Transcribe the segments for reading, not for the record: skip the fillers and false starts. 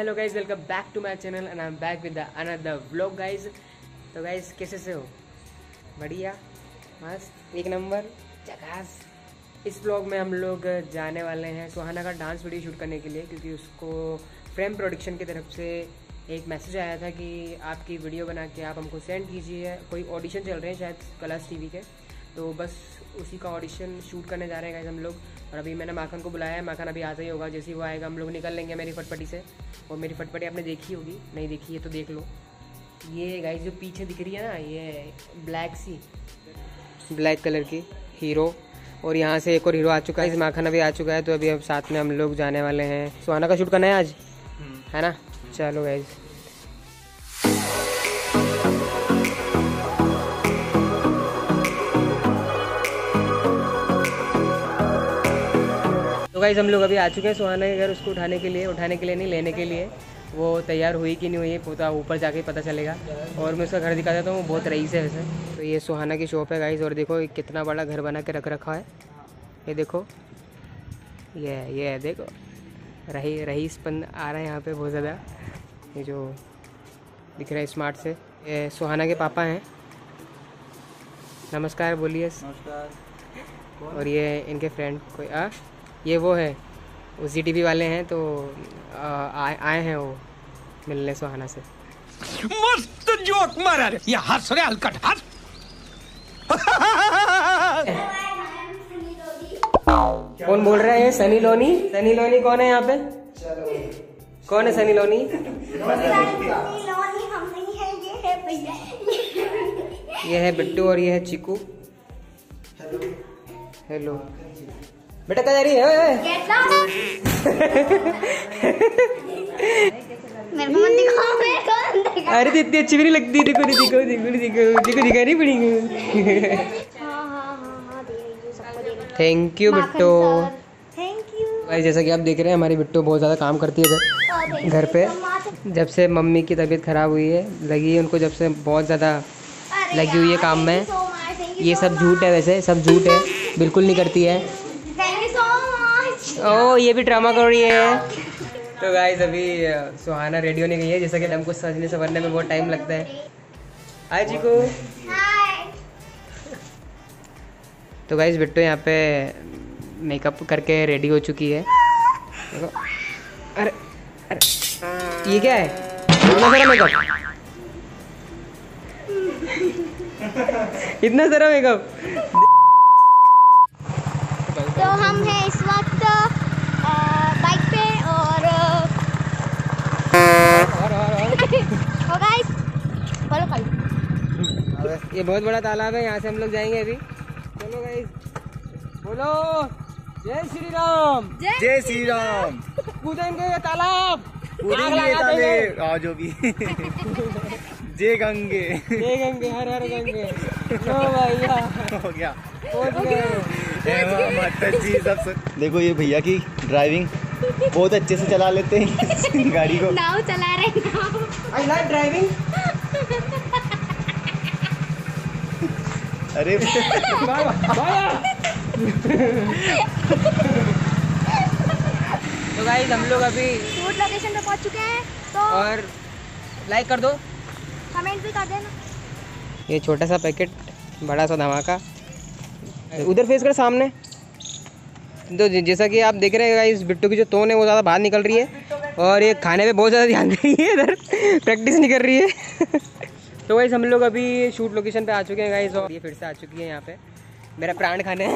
Hello guys, welcome back to my channel and I am back with another vlog guys. तो guys कैसे से हो? बढ़िया, मस्त, एक नंबर, झकास। इस व्लॉग में हम लोग जाने वाले हैं सुहाना का डांस वीडियो शूट करने के लिए, क्योंकि उसको फ्रेम प्रोडक्शन की तरफ से एक मैसेज आया था कि आपकी वीडियो बना के आप हमको सेंड कीजिए। कोई ऑडिशन चल रहे हैं शायद कलर्स टीवी के, तो बस उसी का ऑडिशन शूट करने जा रहे हैं गाइज हम लोग। और अभी मैंने माखन को बुलाया है, माखन अभी आता ही होगा। जैसे ही वो आएगा हम लोग निकल लेंगे मेरी फटपटी से। और मेरी फटपटी आपने देखी होगी, नहीं देखी है तो देख लो। ये गाइज जो पीछे दिख रही है ना, ये ब्लैक कलर की हीरो, और यहाँ से एक और हीरो आ चुका है। माखन अभी आ चुका है, तो अभी अब साथ में हम लोग जाने वाले हैं। सुहाना का शूट करना है आज, है ना? चलो गाइज। तो गाइज हम लोग अभी आ चुके हैं सुहाना के घर, उसको उठाने के लिए नहीं, लेने के लिए। वो तैयार हुई कि नहीं हुई है ऊपर जाके पता चलेगा। और मैं उसका घर दिखा देता हूँ, वो बहुत रईस है वैसे। तो ये सुहाना की शॉप है गाइज, और देखो कितना बड़ा घर बना के रख रखा है। ये देखो, ये देखो रईसपन आ रहा है यहाँ पे बहुत ज़्यादा। ये जो दिख रहा है स्मार्ट से, ये सुहाना के पापा हैं। नमस्कार बोलिए। नमस्कार। और ये इनके फ्रेंड कोई ये वो है, वो ZTV वाले हैं, तो आए हैं वो मिलने सुहाना से। मस्त जोक मारा रे, ये हंस रहे हलकट हंस। कौन बोल रहा है? सनी लोनी। सनी लोनी कौन है यहाँ पे? कौन है सनी लोनी? ये है बिट्टू और ये है चीकू। हेलो बेटा, क्या जा रही है? अरे तो इतनी अच्छी भी नहीं लगती। देखो दिखा नहीं पड़ेगी। Thank you Bittu. भाई जैसा कि आप देख रहे हैं, हमारी बिट्टू बहुत ज़्यादा काम करती है घर पे। जब से मम्मी की तबीयत ख़राब हुई है, लगी है उनको, जब से बहुत ज़्यादा लगी हुई है काम में। ये सब झूठ है, वैसे सब झूठ है, बिल्कुल नहीं करती है। ओह, ये भी ड्रामा कर रही है। तो गाइस अभी सुहाना रेडी होने गई है, जैसा कि हमको सजने संवरने में बहुत टाइम लगता है। हाय चीकू। तो गाइस बिट्टू यहाँ पे मेकअप करके रेडी हो चुकी है। देखो, अरे ये क्या है? इतना सारा मेकअप, इतना सारा मेकअप। तो हम हैं इस वक्त बाइक पे और गाइस फॉलो करो। ये बहुत बड़ा तालाब है, यहाँ से हम लोग जाएंगे अभी। चलो गाइस, बोलो जय श्री राम। जय श्री राम। कूदेंगे ये तालाब, जो भी। जय गंगे। जय गंगे, हर हर गंगे। लो भैया, हो गया, पहुंच गए। माता जी सब। देखो ये भैया की ड्राइविंग बहुत अच्छे से चला लेते हैं गाड़ी को। नाव चला रहे नाव। I like driving. अरे तो गाइस हम लोग अभी शूट लोकेशन पे पहुंच चुके हैं, तो और लाइक कर दो, कमेंट भी कर देना। ये छोटा सा पैकेट, बड़ा सा धमाका। उधर फेस कर सामने। तो जैसा कि आप देख रहे हैं गाइस, बिट्टू की जो तोन है वो ज़्यादा बाहर निकल रही है, और ये खाने पे बहुत ज़्यादा ध्यान दे रही है, इधर प्रैक्टिस नहीं कर रही है। तो गाइस हम लोग अभी शूट लोकेशन पे आ चुके हैं गाइस, और ये फिर से आ चुकी है यहाँ पे मेरा प्राण खाने।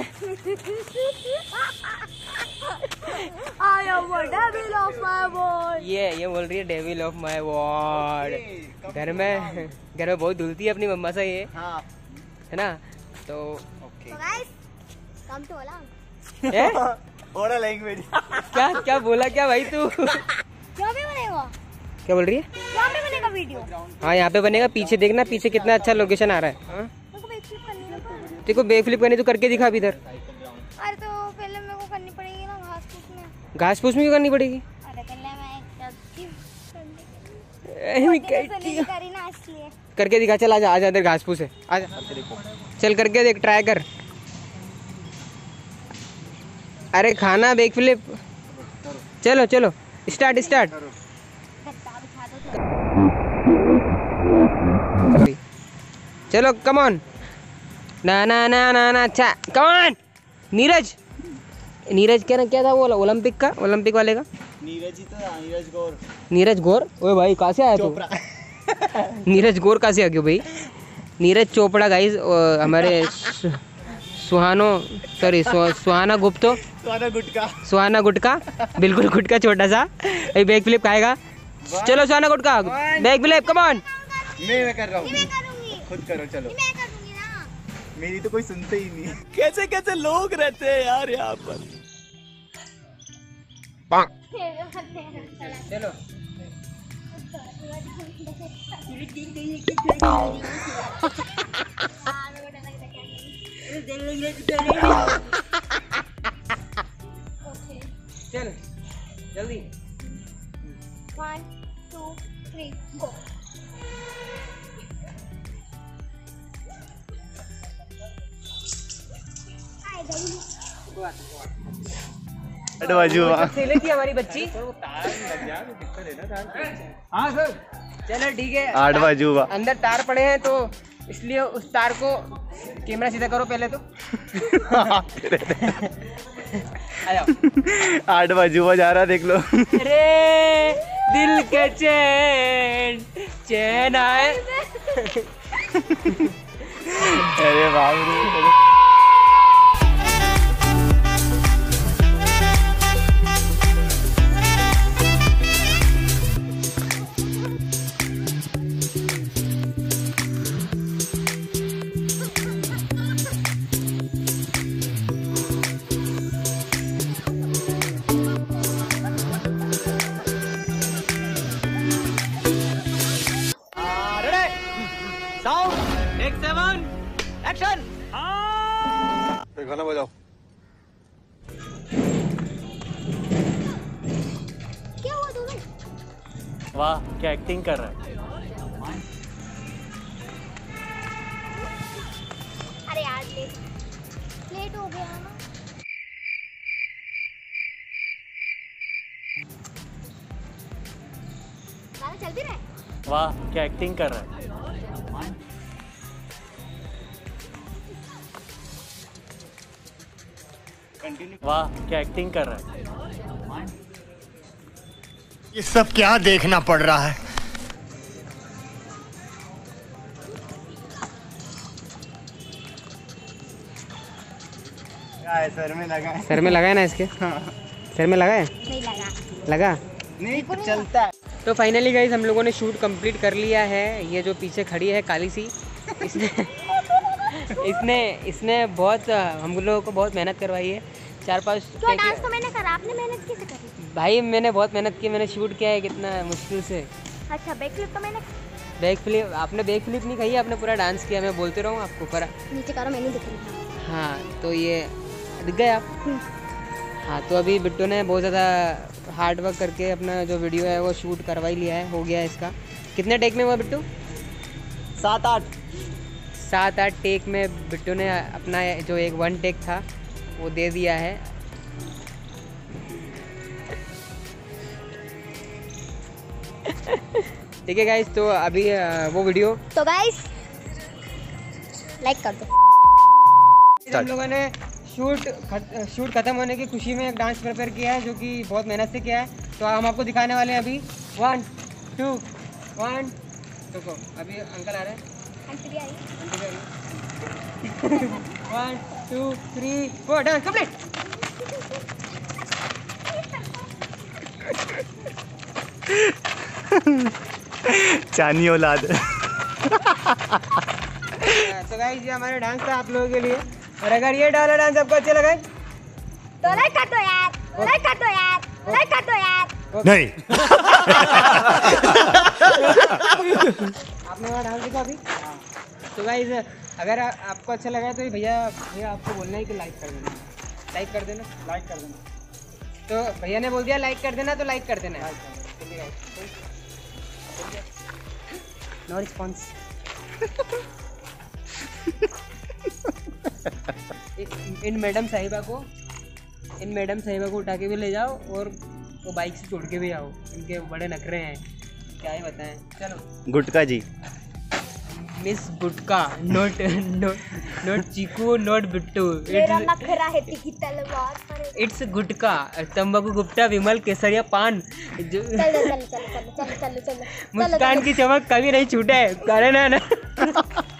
ये बोल रही है डेविल ऑफ माय वार्ड। घर में बहुत धुलती है अपनी मम्मा से ये, हाँ, है ना? तो कम तो ओरा लैंग्वेज। क्या बोला क्या भाई तू? क्या भी बनेगा? क्या बोल रही है? यहाँ पे बनेगा वीडियो। हाँ यहाँ पे बनेगा। पीछे देखना, पीछे कितना अच्छा लोकेशन आ रहा है। देखो बैक फ्लिप करनी तो करके दिखा अभी इधर। अरे तो पहले मेरे को करनी पड़ेगी ना घास फूस में। घास फूस में क्यों करनी पड़ेगी? अरे पहले मैं करी ना, इसलिए करके दिखा। चल आजा इधर, घास फूस है, आजा चल करके देख, ट्राई कर। अरे खाना बैक फ्लिप। चलो चलो स्टार्ट स्टार्ट। चलो कम ऑन। ना ना ना ना ना अच्छा कम ऑन। नीरज क्या था वो ओलंपिक वाले का? नीरज ही था, नीरज गौर। नीरज गौर? ओए भाई कहाँ से आया तू? नीरज गौर कहाँ से आ गया भाई? नीरज चोपड़ा गाइस, हमारे सुहाना गुटका बिल्कुल गुटका छोटा सा। बैक फ्लिप खाएगा। चलो Suhana Gutka back flip come on. मैं कर रहा हूँ, मैं करूंगी, खुद करो चलो। मैं करूंगी ना। मेरी तो कोई सुनते ही नहीं। कैसे कैसे लोग रहते हैं यार यहाँ पर। चलो चल जल्दी। 1 2 3 गो। अडवाजुआ खेले थी हमारी बच्ची। हाँ सर चलो ठीक है। आडवाजुआ अंदर तार पड़े हैं तो इसलिए उस तार को कैमरा सीधा करो पहले तो। आ जाओ। आडवाजुआ जा रहा देख लो। अरे दिल के चैन आए। अरे बाप रे। एक्शन। गाना बजाओ। क्या हुआ दोनों? वाह क्या एक्टिंग कर रहा है। अरे यार लेट हो गया ना। गाना चल भी रहा है। वाह क्या एक्टिंग कर रहा है। वाह क्या एक्टिंग कर रहा है। ये सब क्या देखना पड़ रहा है। सर में लगा है। सर में लगा है ना इसके? सर में लगा है? नहीं लगा। लगा नहीं तो चलता है। तो फाइनली गाइज हम लोगों ने शूट कंप्लीट कर लिया है। ये जो पीछे खड़ी है काली सी, इसने बहुत हम लोगों को बहुत मेहनत करवाई है। 4-5 क्यों? डांस तो मैंने करा, आपने मेहनत कैसे करी? भाई मैंने बहुत मेहनत की, मैंने शूट किया है कितना मुश्किल से। अच्छा बैक फ्लिप तो मैंने बैक फ्लिप आपने बैक फ्लिप नहीं खाई, आपने पूरा डांस किया। मैं बोलते रहूँ आपको पर। नीचे करो, मैंने दिख रही। हाँ तो ये दिख गए आप। हाँ तो अभी बिट्टू ने बहुत ज़्यादा हार्ड वर्क करके अपना जो वीडियो है वो शूट करवा ही लिया है। हो गया है इसका। कितने टेक में हुआ बिट्टू? 7-8 टेक में बिट्टू ने अपना जो एक 1 टेक था वो दे दिया है। ठीक है गाइस, तो अभी वो वीडियो तो गाइस लाइक कर दो। हम लोगों ने शूट खत्म होने की खुशी में एक डांस प्रिपेयर किया है जो कि बहुत मेहनत से किया है। तो हम आपको दिखाने वाले हैं अभी। 1 2 1 देखो अभी अंकल आ रहे हैं। आंटी भी आई। 1 2 3 4 डांस कंप्लीट। चानी औलाद। तो गाइस ये हमारा डांस था आप लोगों के लिए। और अगर ये डाला डांस आपको अच्छा लगा तो लाइक कर दो यार, लाइक कर दो यार, लाइक कर दो यार। नहीं। आपने वहाँ डांस देखा अभी? तो गाइस अगर आपको अच्छा लगा तो भैया आपको बोलना है कि लाइक कर देना, लाइक कर देना, लाइक कर देना। तो भैया ने बोल दिया लाइक कर देना, तो लाइक कर देना। No response. इन मैडम साहिबा को उठा के भी ले जाओ और वो बाइक से छोड़ के भी आओ। इनके बड़े नखरे हैं, क्या ही बताएं। चलो Gutka ji. Miss Gutka note note note Chiku note Bittu मेरा नखरा है तीखी तलवार। इट्स गुटका तंबाकू गुप्ता विमल केसरिया पान जो चल चल चल चल चल चल चल मुस्कान की चमक कभी नहीं छूटे, कारण है ना।